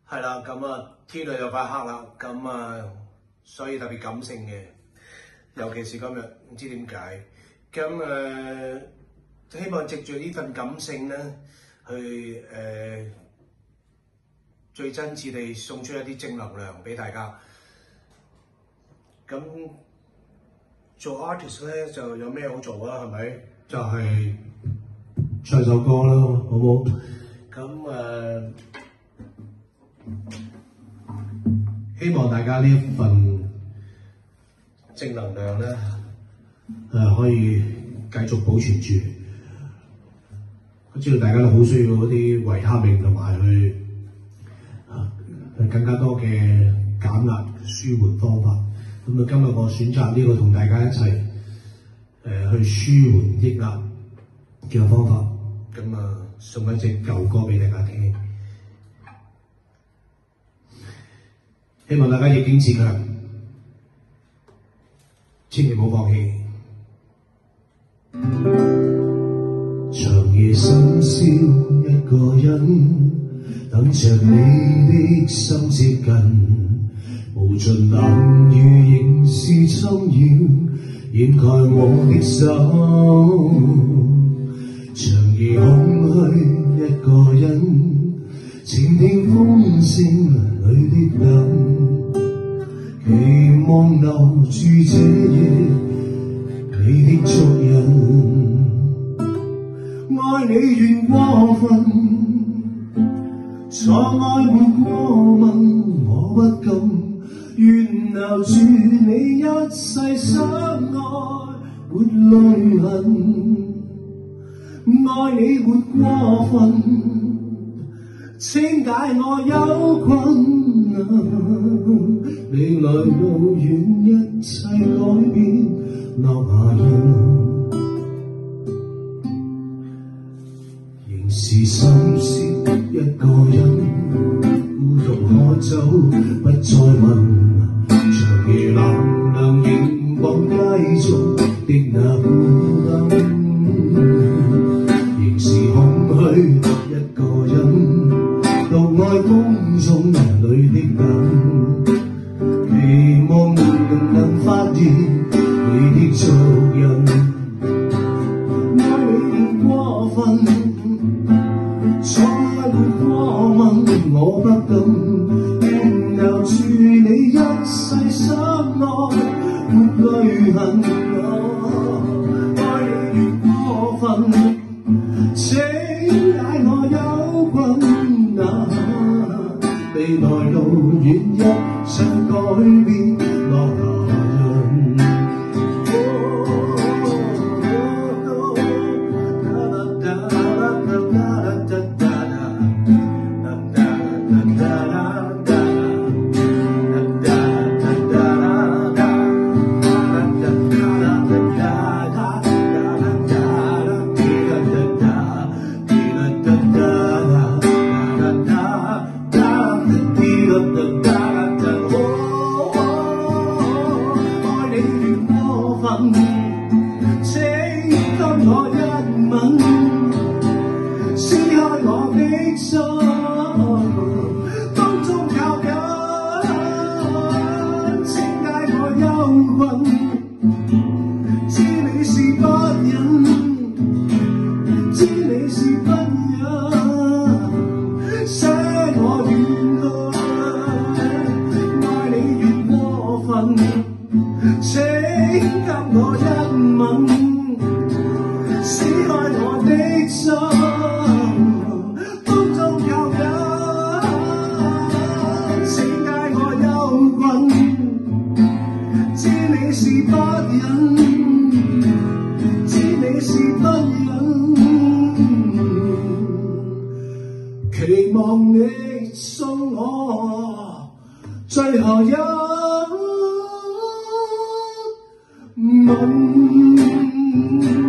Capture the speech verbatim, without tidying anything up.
係啦，咁啊天啊又快黑啦，咁啊所以特別感性嘅，尤其是今日唔知點解，咁誒、呃、希望藉住呢份感性咧，去誒、呃、最真摯地送出一啲正能量俾大家。咁做 artist 咧就有咩好做啊？係咪？就係、是、唱首歌啦，好唔好？咁誒。呃希望大家呢一份正能量咧，誒、呃、可以繼續保存住。我知道大家都好需要嗰啲維他命同埋去啊，更加多嘅減壓舒緩方法。咁啊，今日我選擇呢個同大家一齊誒、呃、去舒緩抑壓嘅方法。咁啊，送一隻舊歌俾大家聽。希望大家逆境自強，千祈唔好放棄。長夜深宵一個人，等着你的心接近，無盡冷雨仍是侵擾，掩蓋我的心。長夜空虛一個人，靜聽風聲裏的等。期望留住這夜你的足印，愛你願過分，錯愛沒過問，我不敢願留住你一世相愛沒淚痕，愛你沒過分，請解我憂困。未來路遠，一切改變，留下印，仍是深宵一個人，孤獨可走，不再問。長夜冷冷凝望繼續的那孤燈，仍是空虛一個人，獨愛風中裏的等，期望仍能發現你的足印。愛你越過分，錯愛沒過問，我不敢願留住你一世相愛沒淚痕。愛你越過分，請解我憂困啊！未來路遠，一切改變，落下印。請給我一吻，撕開我的心，當中靠緊，請解我憂困，知你是不忍，知你是不忍，捨我遠去，愛你越過分，請給我一吻，撕開我的心，風中靠緊，請解我憂困，知你是不忍，知你是不忍，期望你送我最後一吻。